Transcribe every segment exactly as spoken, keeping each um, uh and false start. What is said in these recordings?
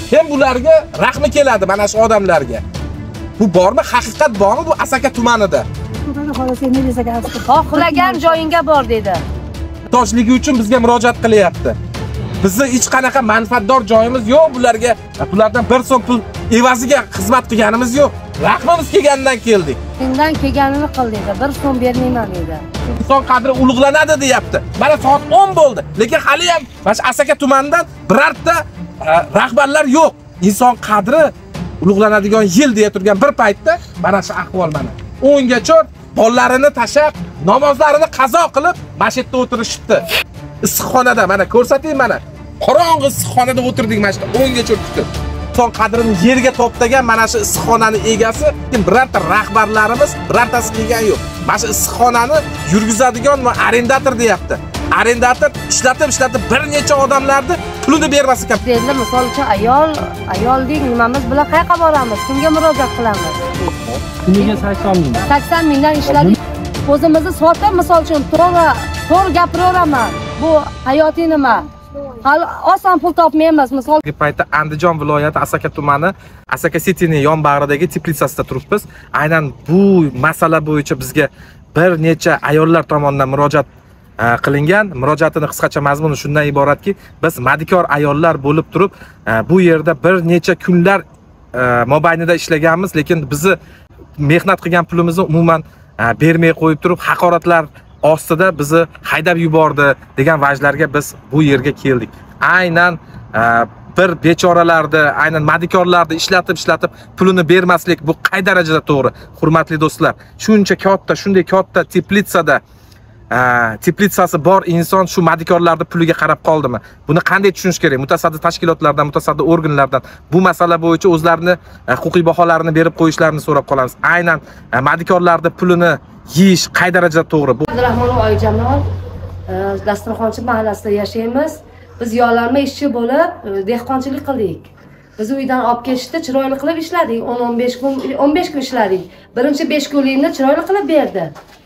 Hem bularga rahmi keladi mana shu odamlarga. Bu bormi? Haqiqat bormi bu Asaka tumanida? Xohlagan joyingga bor dedi. Toshligi uchun bizga murojaat qilyapti. Bizni hech qanaqa manfaatdor joyimiz yo'q bularga. Bulardan bir so'm pul evaziga xizmat qilganimiz yo'q. Rahmimiz kelganidan keldik. Sendan kelganini qil dedi. bir so'm bermayman dedi. Inson qadri ulug'lanadi deyapti. Mana soat o'n bo'ldi, lekin hali ham mana Asaka tumanidan birorta rahbarlar yo'q. Inson qadri ulug'lanadigan yil deya turgan bir paytda mana shu ahvol mana. o'nga cho'r bolalarini tashab, namozlarini qazo qilib, mana shu yerda o'tirishibdi. Issiqxonada mana ko'rsating mana. Qorong'i issiqxonada o'tirdik mana shu o'nga cho'r kutib. Inson qadrini yerga to'ptagan mana shu issiqxonaning egasi, birorta rahbarlarimiz birortasi kelgan yo'q. Mana shu issiqxonani yurgizadigan va arendator deyapti. Arendator ishlatib ishlatib bir necha odamlarni pulini bermas ekan. Endi misol uchun ayol, ayoldek nimamiz bilan qayerga boramiz? Kimga murojaat qilamiz? Kuniga sakson ming. sakson mingdan ishladik. O'zimizni sotib misol uchun to'g'ri, to'g'ri gapiraveraman. Bu hayotiy nima? Hali oson pul topmaymiz. Misol paytda Andijon viloyati Asaka tumani Asaka City'ning yon bag'ridagi teplitsasida turibmiz. Aynan bu masala bo'yicha bizga bir necha ayollar tomonidan murojaat qilingan. Murojaatining qisqacha mazmuni shundan iboratki, biz madikor ayollar bo'lib turib, bu yerda bir necha kunlar mobaynida ishlaganmiz, lekin bizni mehnat qilgan pulimizni umuman bermay qo'yib turib, haqoratlar ostida bizni haydab yubordi degan vajlarga biz bu yerga keldik. Aynan bir bechoralarni, aynan madikorlarni ishlatib ishlatib pulini bermaslik bu qay darajada to'g'ri? Hurmatli do'stlar, shuncha katta, shunday katta teplitsada teplitsasi bor inson shu madikorlarni puliga qarab qoldimi? Buni qanday tushunish kerak? Mutasaddi tashkilotlardan, mutasaddi organlardan bu masala bo'yicha o'zlarini huquqiy baholarini berib qo'yishlarini so'rab qolamiz. Aynan madikorlarning pulini yeyish qay darajada to'g'ri? Bu Abdurahmonov Oyjamol Dasturxonchi mahallasida yashaymiz. Biz yollanma ishchi bo'lib dehqonchilik qildik. Biz uydan olib ketishdi, chiroyli qilib ishladik. o'n o'n besh kun, o'n besh kun ishladik. Birinchi besh kunlikni chiroyli qilib berdi.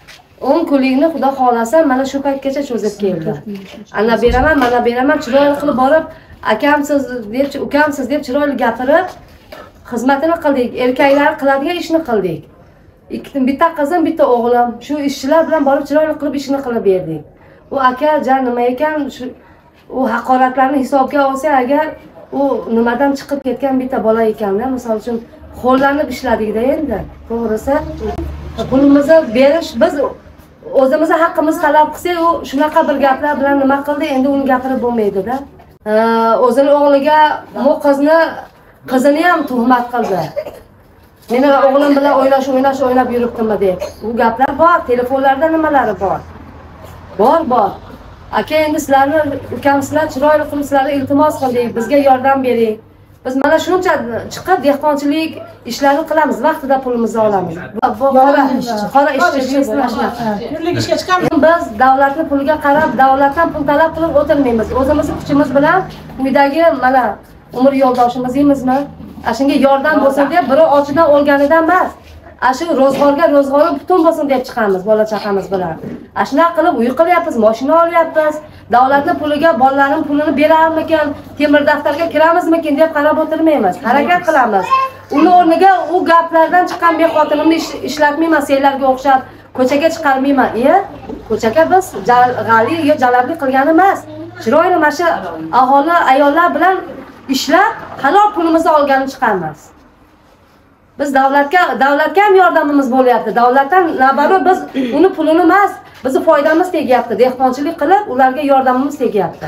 o'n kunlikni xudo xolasa mana shu paytgacha cho'zib keldi. Ana beraman, mana beraman, chiroyli qilib borib, akamsiz deb, ukamsiz deb chiroyli gapirib xizmatini qildik. Erkaklar qiladigan ishni qildik. Ikkita bitta qizim, bitta o'g'lim. Shu ishchilar bilan borib chiroyli qilib ishni qilib berdik. U aka jan nima ekan, shu u haqoratlarni hisobga olsa agar u nimadan chiqib ketgan bitta bola ekanda, misol uchun qo'llanib ishladik-da endi. To'g'risi, pulimizni berish biz o'zimizni haqqimizni talab qilsak, u shunaqa bir gaplar bilan nima qildi, endi uni gapirib bo'lmaydi-da. O'zini o'g'liga bu qizni, qizini ham tuhmat qildi. Meni o'g'lim bilan o'ynash, o'ynash, o'ynab yuribdimi deb. Bu gaplar bor, telefonlarda nimalari bor. Bor, bor. Aka, endi sizlarni ukamsizlar chiroyli qilib sizlarga iltimos qildik, bizga yordam bering. Biz mana shuncha chiqib dehqonchilik ishlarini qilamiz, vaqtida pulimizni olamiz. Qora qora ishchi kunlik ishga chiqamiz. Biz davlatning puliga qarab, davlatdan pul talab qilib o'tirmaymiz. O'zimizning kuchimiz bilan uydagi mana umr yo'ldoshimingizni, ashunga yordam bo'lsin deb biri ochidan o'lganidan emas. Ashu ro'zg'orga ro'zg'ori butun bo'lsin deb chiqamiz bola chaqamiz bilan. Ashuna qilib uy qilyapmiz, mashina olyapmiz. Davlatning puliga bolalarim pulini berarmikan, temir daftarga kiramizmikan deb qarab o'tirmaymiz. Harakat qilamiz. Uni o'rniga u gaplardan chiqqan men xotinimni ishlatmayman, senlarga o'xshab ko'chaga chiqarmayman. E, ko'chaga biz g'ali yo jalabli qilgani emas. Chiroyli mana shu aholi ayollar bilan ishlab halol pulimizni olgani chiqamiz. Biz davlatga davlatga ham yordamimiz bo'lyapti. Davlatdan nabaro biz uni pulini emas, bizni foydamiz tegyapti. Dehqonchilik qilib ularga yordamimiz tegyapti.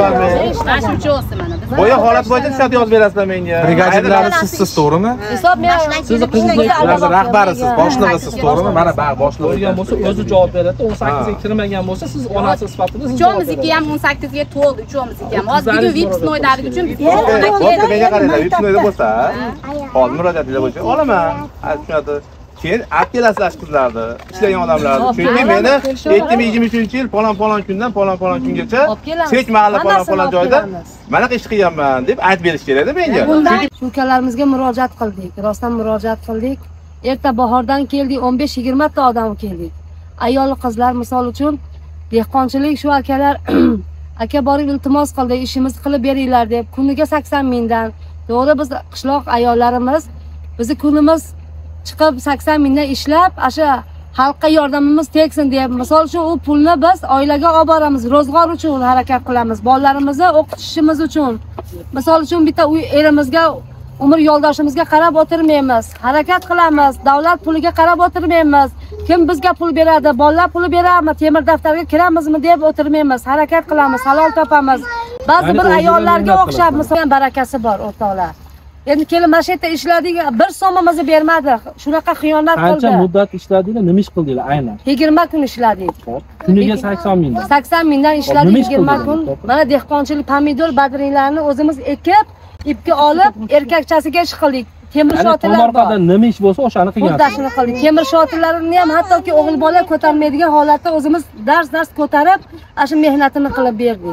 Bo'ya holat bo'yicha shu yozib berasizlar menga. Brigadirlar siz to'g'rimi? Hisob men Siz qizingiz rahbarisiz, boshlig'isiz, to'g'rimi? Mana bag' boshlig'i bo'lgan bo'lsa, o'zi javob beradi. o'n sakkizga kirmagan bo'lsa, siz onasi sifatida siz javob berasiz. Uchomizga ham o'n sakkizga to'ldi, uchomizga ham. Hozir bugun vipsnoydalik uchun Bo'lsa menga qaranglar, vipsnoyda bo'lsa, hozir murojaatlar bo'yicha olaman. Tushunadi. Keyin olib kelasizlar qizlarni, ishlagan odamlarni. Chunki meni ikki ming yigirma uchinchi yil falon falon kundan falon falon kungacha Chek mahalla falon falon joyda mana ish qilganman deb aytib berish kerak-da menga. Shu ukalarimizga murojaat qildik. Rostdan murojaat qildik. Erta bahordan keldik, o'n besh yigirma ta odam keldik. Ayol qizlar misol uchun dehqonchilik shu akalar aka borib iltimos qildi, ishimizni qilib beringlar deb kuniga sakson mingdan, To'g'ri, biz qishloq ayollarimiz bizni kunimiz chiqib sakson mingdan ishlab, o'sha xalqqa yordamimiz tegsin deb, misol uchun u pulni biz oilaga olib boramiz, ro'zg'or uchun harakat qilamiz, bolalarimizni o'qitishimiz uchun. Misol uchun bitta uy erimizga, umr yo'ldoshimizga qarab o'tirmaymiz, harakat qilamiz, davlat puliga qarab o'tirmaymiz. Kim bizga pul beradi, bolalar puli beradimi, temir daftarga kiramizmi deb o'tirmaymiz, harakat qilamiz, halol topamiz. Ba'zi bir ayollarga o'xshab, misol barakasi bor o'rtoqlar. Endi kelin mana shu yerda ishladik, bir so'mimizni bermadi. Shunaqa xiyonat qildi. Qancha muddat ishladinglar, nima ish qildinglar aynan? yigirma kun ishladik. Kuniga sakson mingdan. sakson mingdan ishladik yigirma kun. Mana dehqonchilik, pomidor, badringlarni o'zimiz ekib, ipga olib, erkakchasiga ish qildik. Temir shotilar bor. Nima ish bo'lsa, o'shani qilgansiz. Xuddashini qildik. Temir shotilarini ham hattoki o'g'il bola ko'tarmaydigan holatda o'zimiz dars-dars ko'tarib, ana shu mehnatini qilib berdik.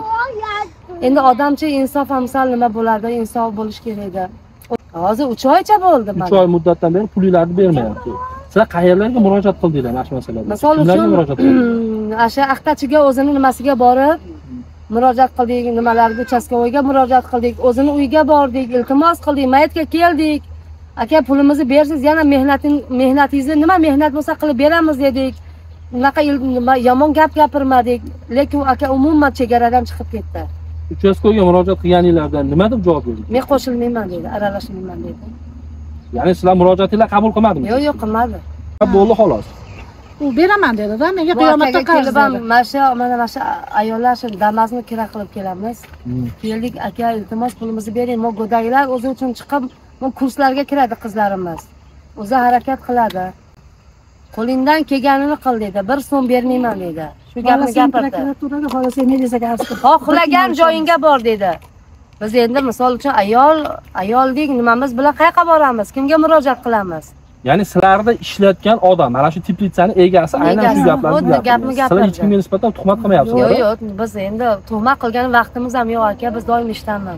Endi odamcha insof amsal nima bo'ladi? Insof bo'lish kerak edi. Hozir uch oycha bo'ldi mana. uch oy muddatdan beri pulinglarni bermayapti. Sizlar qayerlarga murojaat qildinglar mana shu masalada? Misol uchun o'sha aqtachiga o'zini nimasiga borib murojaat qildik, nimalarga uchastkovoyga murojaat qildik, o'zini uyiga bordik, iltimos qildik, mayitga keldik. Aka pulimizni bersiz, yana mehnating mehnatingizni nima mehnat bo'lsa qilib beramiz dedik. Unaqa yomon gap gapirmadik, lekin aka umuman chegaradan chiqib ketdi. Uchastkoga murojaat qilganinglardan nima deb javob berdingiz? Men qo'shilmayman dedi, aralashmayman dedi. Ya'ni sizlar murojaatinglar qabul qilmadingizmi? Yo'q, yo'q, qilmadi. Bo'ldi xolos. U beraman dedi-da, menga qiyomatda qarz dedi. Mana shu mana mana shu ayollar shu Damas'ni kira qilib kelamiz. Keldik, aka iltimos pulimizni bering. Men go'daklar o'zi uchun chiqib, men kurslarga kiradi qizlarimiz. O'zi harakat qiladi. Qo'lingdan kelganini qil dedi. Bir so'm bermayman dedi. Shu gapni gapirdi. Xolos men desaga arz qilib. Xohlagan joyingga bor dedi. Biz endi misol uchun ayol, ayoldik, nimamiz bilan qayerga boramiz? Kimga murojaat qilamiz? Ya'ni sizlarda ishlatgan odam, mana shu teplitsani egasi aynan shu gaplarni gapirdi. Sizlar hech kimga nisbatan tuhmat qilmayapsizlar. Yo'q, yo'q, biz endi tuhmat qilgan vaqtimiz ham yo'q aka, biz doim ishdamiz.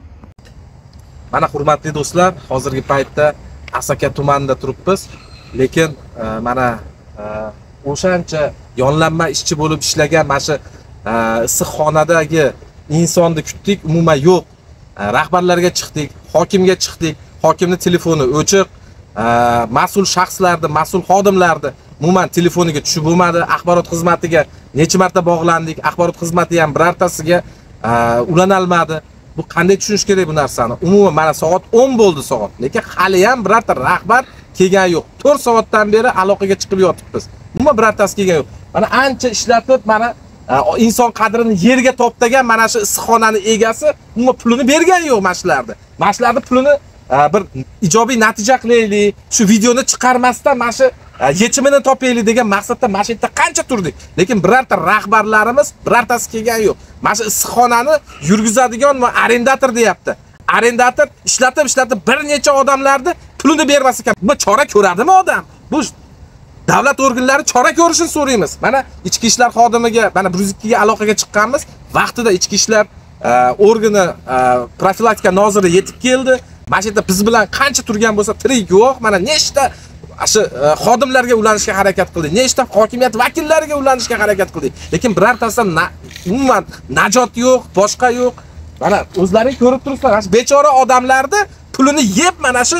Mana hurmatli do'stlar, hozirgi paytda Asaka tumanida turibmiz, lekin mana o'shancha yonlanma ishchi bo'lib ishlagan mana shu issiqxonadagi insonni kutdik, umuman yo'q. Rahbarlarga chiqdik, hokimga chiqdik, hokimning telefoni o'chiq, mas'ul shaxslarni, mas'ul xodimlarni umuman telefoniga tushib bo'lmadi. Axborot xizmatiga necha marta bog'landik, axborot xizmati ham birortasiga ulana olmadi. Bu qanday tushunish kerak bu narsani? Umuman mana soat o'n bo'ldi soat, lekin hali ham birorta rahbar kelgan yo'q. to'rt soatdan beri aloqaga chiqib yotibmiz. Umuman birortasi kelgan yo'q. Mana ancha ishlatib, mana inson qadrini yerga toptagan mana shu issiqxonani egasi umuman pulini bergan yo'q mashlarni. Mashlarni pulini bir ijobiy natija qilaylik, shu videoni chiqarmasdan mana shu yechimini topaylik degan maqsadda mana shu yerda qancha turdik. Lekin birorta rahbarlarimiz birortasi kelgan yo'q. Mana shu issiqxonani yurgizadigan va arendator deyapti. Arendator ishlatib ishlatib bir necha odamlarni pulini bermas ekan. Bu chora ko'radimi odam? Bu davlat organlari chora ko'rishini so'raymiz. Mana ichki ishlar xodimiga, mana bir yuz ikkiga aloqaga chiqqanmiz. Vaqtida ichki ishlar organi profilaktika noziri yetib keldi. Mana shu yerda biz bilan qancha turgan bo'lsa tirik yo'q. Mana nechta shu xodimlarga ulanishga harakat qildik. Nechta hokimiyat vakillariga ulanishga harakat qildik. Lekin birortasidan umuman najot yo'q, boshqa yo'q. Mana o'zlaring ko'rib turibsizlar, mana bechora odamlarni pulini yeb mana shu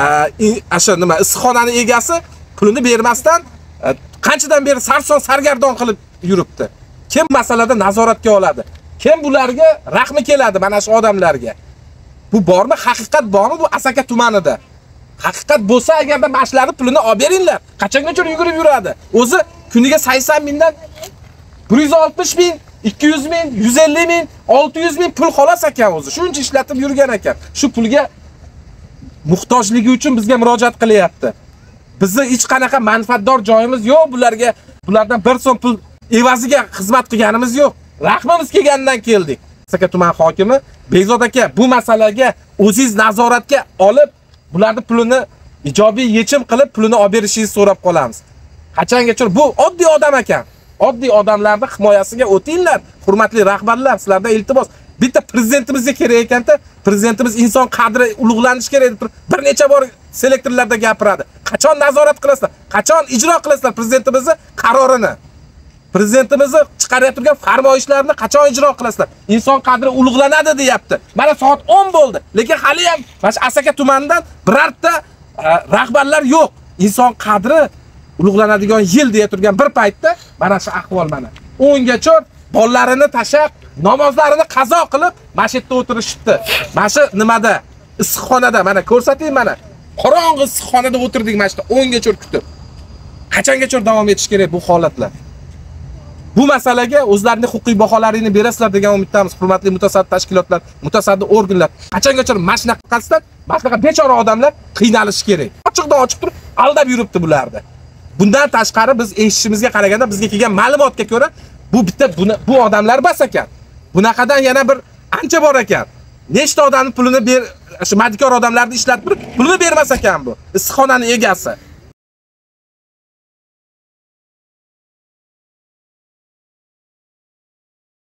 asha nima issiqxonani egasi pulini bermasdan qanchadan beri sarson sargardon qilib yuribdi. Kim masalada nazoratga oladi? Kim bularga rahmi keladi mana shu odamlarga? Bu bormi? Haqiqat bormi bu Asaka tumanida? Haqiqat bo'lsa agarda mashlarni pulini olib beringlar. Qachongacha yugurib yuradi? O'zi kuniga sakson mingdan bir yuz oltmish ming, ikki yuz ming, yuz ellik ming, olti yuz ming pul xolos ekan o'zi. Shuncha ishlatib yurgan ekan. Shu pulga muhtojligi uchun bizga murojaat qilyapti. Bizning hech qanaqa manfaatdor joyimiz yo'q bularga. Bulardan bir so'm pul evaziga xizmat qilganimiz yo'q. Rahmimiz kelganidan keldik. Asaka tuman hokimi Bekzod aka bu masalaga o'zingiz nazoratga olib, bularning pulini ijobiy yechim qilib pulini olib berishingizni so'rab qolamiz. Qachongacha bu oddiy odam ekan. Oddiy odamlarning himoyasiga o'tinglar. Hurmatli rahbarlar, sizlardan iltimos. Bitta prezidentimizga kerak ekanda, prezidentimiz inson qadri ulug'lanish kerak deb bir necha bor selektorlarda gapiradi. Qachon nazorat qilasizlar? Qachon ijro qilasizlar prezidentimizning qarorini? Prezidentimizni chiqarib turgan farmoyishlarni qachon ijro qilasizlar? Inson qadri ulug'lanadi deyapti. Mana soat o'n bo'ldi, lekin hali ham mana shu Asaka tumanidan birorta rahbarlar yo'q. Inson qadri ulug'lanadigan yil deya turgan bir paytda mana shu ahvol mana. o'ngacha bollarini tashab, namozlarini qazo qilib, mana shu yerda o'tirishibdi. Mana shu nimada? Issiqxonada mana ko'rsating mana. Qorong'i issiqxonada o'tirdik mana shu o'ngacha kutib. Qachongacha davom etish kerak bu holatlar? Bu masalaga o'zlarining huquqiy baholarini berasizlar degan umiddamiz, hurmatli mutasaddi tashkilotlar, mutasaddi organlar. Qachongacha mana shunaqa qilsizlar, mana shunaqa bechora odamlar qiynalishi kerak. Ochiqdan ochiq turib aldab yuribdi bularni. Bundan tashqari biz eshitishimizga qaraganda bizga kelgan ma'lumotga ko'ra, bu bitta bu odamlar bas ekan. Bunaqadan yana bir ancha bor ekan. Nechta odamning pulini ber, shu madikor odamlarni ishlatib turib, pulini bermas ekan bu. Issiqxonaning egasi.